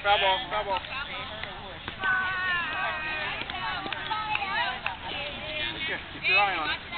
Foul ball, foul ball. Okay, keep your eye on it.